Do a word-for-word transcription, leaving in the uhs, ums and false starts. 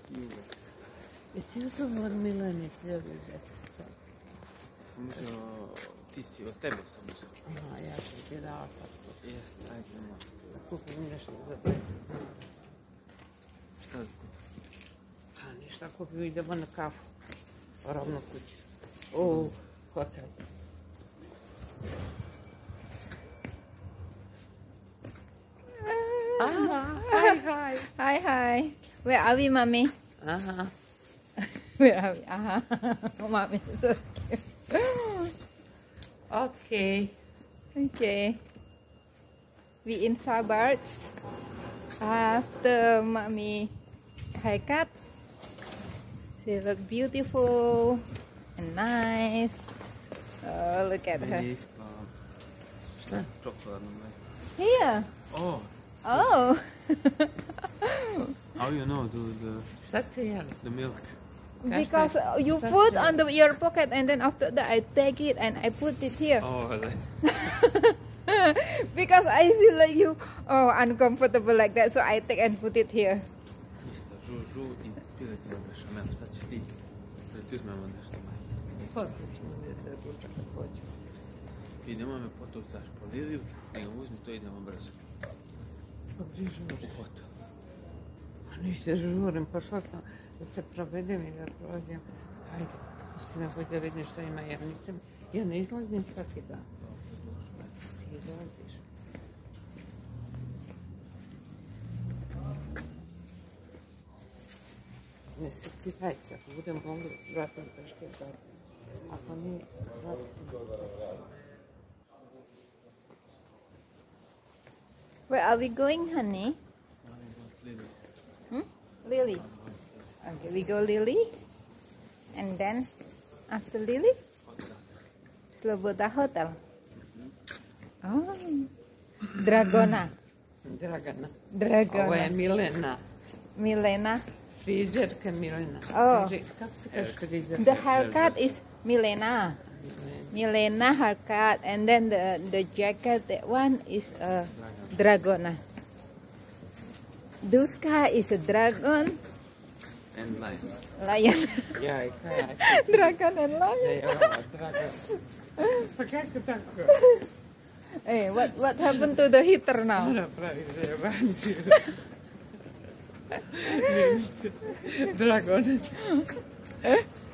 Jesi ti uzeo Mileni pljevi deset? Sam uzeo, ti si, od tebe sam uzeo. Aha, ja sam ti dala sad to. Jeste, ajde, ima. Kupim nešto za deset. Šta da kupim? Pa ništa, kupim, idemo na kafu. Ravno kući. U hotel. Ah, hi, hi. Hi, hi. Where are we, mommy? Aha. Where are we? Aha. Mommy is so cute. Okay. Okay. We in Starbucks after mommy haircut. She look beautiful and nice. Oh, look at her. Vidi ispavam. Šta? Čokoladno mlijeko. Here. Oh, Oh. how you know the, the, Šta ste jeli? the milk? Because you Šta put ste on the, your pocket and then after that I take it and I put it here. Oh, really? Because I feel like you oh uncomfortable like that, so I take and put it here. Ništa, žu, žu i piletina bešamel. Šta ćeš ti? Da ti uzmemo nešto manje. Poslije ćemo uzeti ručak kad hoćemo. Idemo me potovcaš po Liliju, nego uzmi to idemo brzo. Pa gdje žurim? U hotel. A ništa žurim, pošla sam da se provedem i da prođem. Ajde, pusti me bolje da vidim što ima, jer nisam, ja ne izlazim svaki dan. Ti izlaziš. Ne se ti daj se, ako budem mogla da se vratim peške vratim. Ako nije, vratim. Where are we going, honey? Lili. Hmm? Lily. Okay, we go Lily, and then after Lily, Hotel. Sloboda Hotel. Oh, Dragona. Dragana. Dragona. Ovo je Milena. Milena. Frizerka Milena. Oh. Kaže, kako se kaže frizerka? The haircut is Milena. Milena haircut, and then the the jacket, that one is a Dragona. Duska is a dragon. And lion. Lion. Jaj, kaj, Dragon and lion. Zajela, draga. Pa kako tako? Hey, what what happened to the heater now? Mora pravi zajebančiju. Dragon.